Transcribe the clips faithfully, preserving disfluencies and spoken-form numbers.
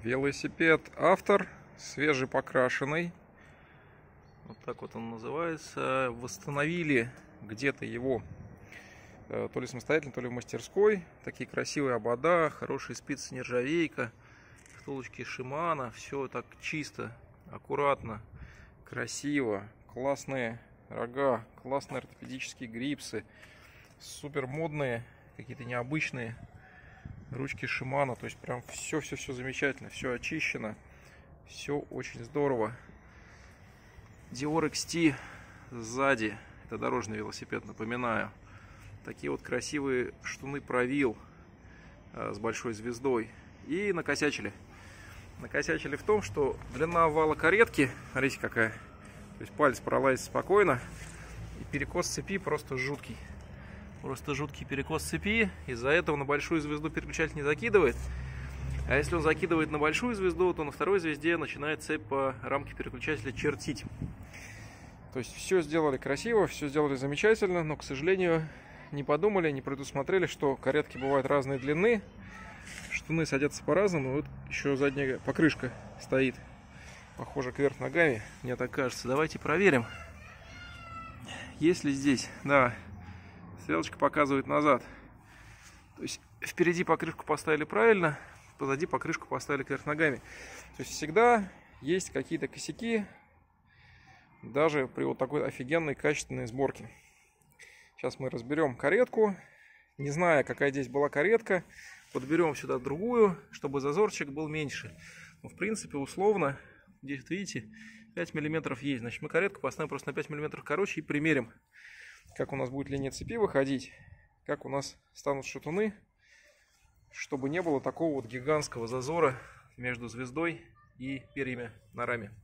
Велосипед Автор, свежепокрашенный. Вот так вот он называется. Восстановили где-то его то ли самостоятельно, то ли в мастерской. Такие красивые обода, хорошие спицы, нержавейка, втулочки Шимано. Все так чисто, аккуратно, красиво. Классные рога, классные ортопедические грипсы. Супер модные, какие-то необычные ручки Шимано. То есть прям все-все-все замечательно, все очищено, все очень здорово. Dior икс ти сзади, это дорожный велосипед, напоминаю. Такие вот красивые штуны Провил с большой звездой. И накосячили. Накосячили в том, что длина вала каретки, смотрите какая. То есть палец пролазит спокойно. И перекос цепи просто жуткий. Просто жуткий перекос цепи. Из-за этого на большую звезду переключатель не закидывает. А если он закидывает на большую звезду, то на второй звезде начинает цепь по рамке переключателя чертить. То есть все сделали красиво, все сделали замечательно, но, к сожалению, не подумали, не предусмотрели, что каретки бывают разной длины, штуны садятся по-разному. Вот еще задняя покрышка стоит, похоже, кверх ногами, мне так кажется. Давайте проверим, есть ли здесь. Да, стрелочка показывает назад. То есть впереди покрышку поставили правильно, позади покрышку поставили кверх ногами. То есть всегда есть какие-то косяки, даже при вот такой офигенной качественной сборке. Сейчас мы разберем каретку. Не зная, какая здесь была каретка, подберем сюда другую, чтобы зазорчик был меньше. Но, в принципе, условно, здесь, видите, пять миллиметров есть. Значит, мы каретку поставим просто на пять миллиметров короче и примерим, как у нас будет линия цепи выходить, как у нас станут шатуны, чтобы не было такого вот гигантского зазора между звездой и перьями на раме.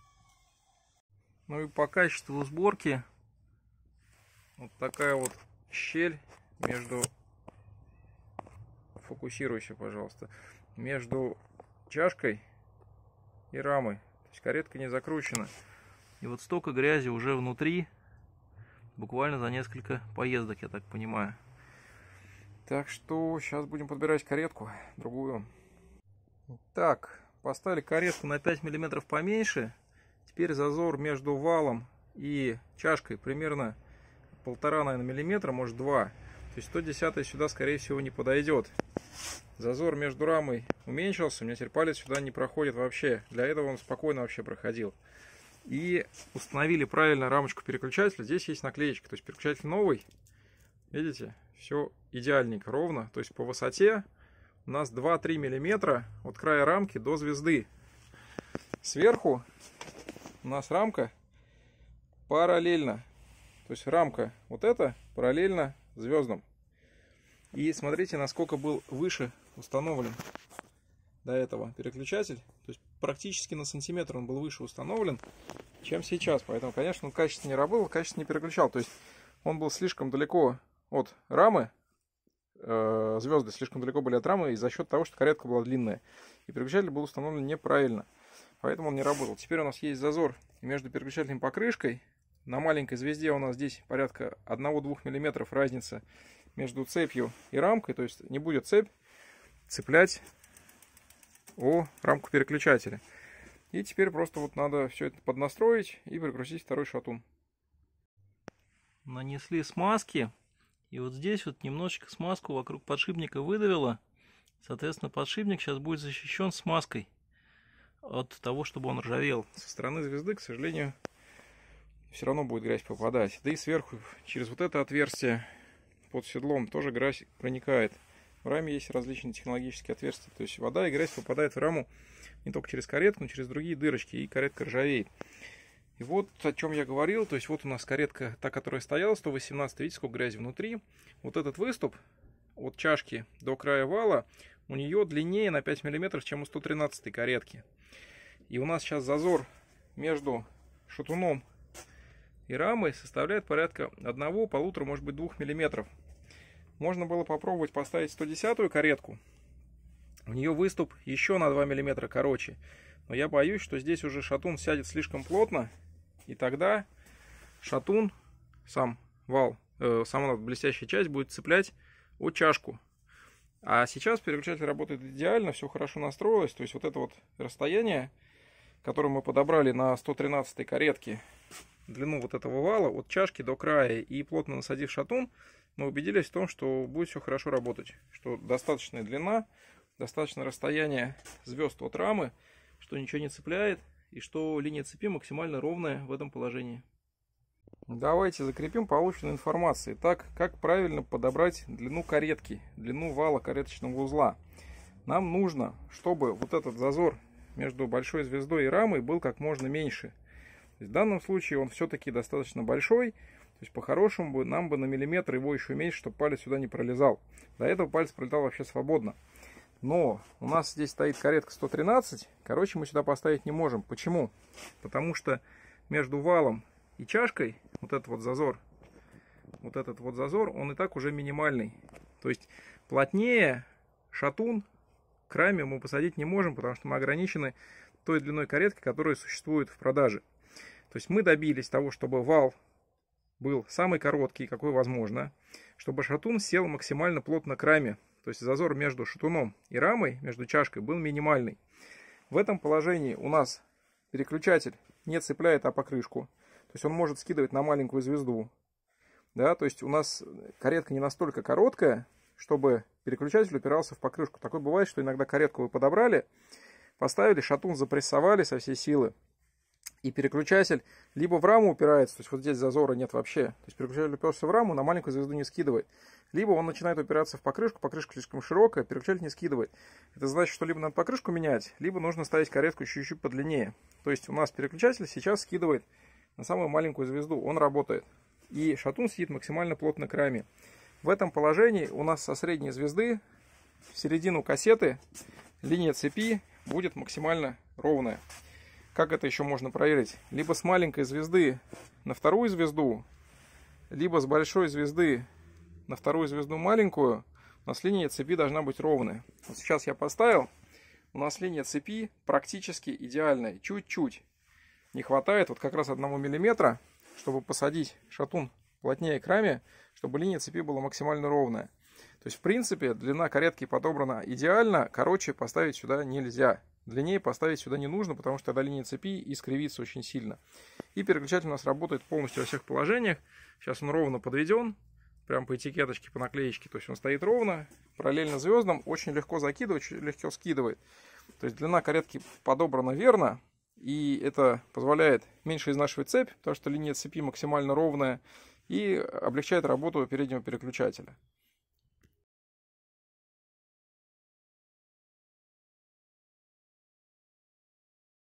Ну и по качеству сборки вот такая вот щель между, фокусируйся, пожалуйста, между чашкой и рамой. То есть каретка не закручена. И вот столько грязи уже внутри, буквально за несколько поездок, я так понимаю. Так что сейчас будем подбирать каретку другую. Так, поставили каретку на пять миллиметров поменьше. Теперь зазор между валом и чашкой примерно полтора, наверное, миллиметра, может два. То есть сто десятая сюда, скорее всего, не подойдет. Зазор между рамой уменьшился, у меня теперь палец сюда не проходит вообще. Для этого он спокойно вообще проходил. И установили правильно рамочку переключателя. Здесь есть наклеечка, то есть переключатель новый. Видите, все идеальненько, ровно. То есть по высоте у нас два-три миллиметра от края рамки до звезды. Сверху у нас рамка параллельно. То есть рамка вот эта параллельно звездам. И смотрите, насколько был выше установлен до этого переключатель. То есть практически на сантиметр он был выше установлен, чем сейчас. Поэтому, конечно, он качественно не работал, качественно не переключал. То есть он был слишком далеко от рамы. Э, звезды слишком далеко были от рамы из-за счет того, что каретка была длинная. И переключатель был установлен неправильно. Поэтому он не работал. Теперь у нас есть зазор между переключателем и покрышкой. На маленькой звезде у нас здесь порядка одного-двух миллиметров разница между цепью и рамкой. То есть не будет цепь цеплять о рамку переключателя. И теперь просто вот надо все это поднастроить и прикрутить второй шатун. Нанесли смазки. И вот здесь вот немножечко смазку вокруг подшипника выдавило. Соответственно, подшипник сейчас будет защищен смазкой от того, чтобы он ржавел. Со стороны звезды, к сожалению, все равно будет грязь попадать. Да и сверху, через вот это отверстие под седлом, тоже грязь проникает. В раме есть различные технологические отверстия. То есть вода и грязь попадает в раму не только через каретку, но и через другие дырочки, и каретка ржавеет. И вот о чем я говорил. То есть вот у нас каретка, та, которая стояла, сто восемнадцать. Видите, сколько грязи внутри. Вот этот выступ от чашки до края вала, у нее длиннее на пять миллиметров, чем у сто тринадцатой каретки. И у нас сейчас зазор между шатуном и рамой составляет порядка одного-полутора, может быть, двух миллиметров. Можно было попробовать поставить сто десятую каретку. У нее выступ еще на два миллиметра короче. Но я боюсь, что здесь уже шатун сядет слишком плотно. И тогда шатун, сам вал, э, сама блестящая часть будет цеплять о чашку. А сейчас переключатель работает идеально, все хорошо настроилось. То есть вот это вот расстояние, которое мы подобрали на сто тринадцатой каретке, длину вот этого вала от чашки до края, и плотно насадив шатун, мы убедились в том, что будет все хорошо работать. Что достаточная длина, достаточное расстояние звезд от рамы, что ничего не цепляет, и что линия цепи максимально ровная в этом положении. Давайте закрепим полученную информацию. Итак, как правильно подобрать длину каретки, длину вала кареточного узла. Нам нужно, чтобы вот этот зазор между большой звездой и рамой был как можно меньше. В данном случае он все-таки достаточно большой. То есть по-хорошему нам бы на миллиметр его еще уменьшить, чтобы палец сюда не пролезал. До этого палец пролетал вообще свободно. Но у нас здесь стоит каретка сто тринадцать. Короче, мы сюда поставить не можем. Почему? Потому что между валом и чашкой вот этот вот зазор, вот этот вот зазор, он и так уже минимальный. То есть плотнее шатун к раме мы посадить не можем, потому что мы ограничены той длиной каретки, которая существует в продаже. То есть мы добились того, чтобы вал был самый короткий, какой возможно, чтобы шатун сел максимально плотно к раме. То есть зазор между шатуном и рамой, между чашкой, был минимальный. В этом положении у нас переключатель не цепляет, а покрышку. То есть он может скидывать на маленькую звезду. Да, то есть у нас каретка не настолько короткая, чтобы переключатель упирался в покрышку. Такое бывает, что иногда каретку вы подобрали, поставили, шатун запрессовали со всей силы. И переключатель либо в раму упирается, то есть вот здесь зазора нет вообще. То есть переключатель уперся в раму, на маленькую звезду не скидывает. Либо он начинает упираться в покрышку, покрышка слишком широкая, переключатель не скидывает. Это значит, что либо надо покрышку менять, либо нужно ставить каретку чуть-чуть подлиннее. То есть у нас переключатель сейчас скидывает на самую маленькую звезду, он работает. И шатун сидит максимально плотно к раме. В этом положении у нас со средней звезды в середину кассеты линия цепи будет максимально ровная. Как это еще можно проверить? Либо с маленькой звезды на вторую звезду, либо с большой звезды на вторую звезду маленькую, у нас линия цепи должна быть ровная. Вот сейчас я поставил, у нас линия цепи практически идеальная. Чуть-чуть не хватает вот как раз одного миллиметра, чтобы посадить шатун плотнее к раме, чтобы линия цепи была максимально ровная. То есть в принципе длина каретки подобрана идеально, короче поставить сюда нельзя. Длиннее поставить сюда не нужно, потому что тогда линия цепи искривится очень сильно. И переключатель у нас работает полностью во всех положениях. Сейчас он ровно подведен, прям по этикеточке, по наклеечке. То есть он стоит ровно, параллельно звездам, очень легко закидывать, очень легко скидывает. То есть длина каретки подобрана верно, и это позволяет меньше изнашивать цепь, потому что линия цепи максимально ровная, и облегчает работу переднего переключателя.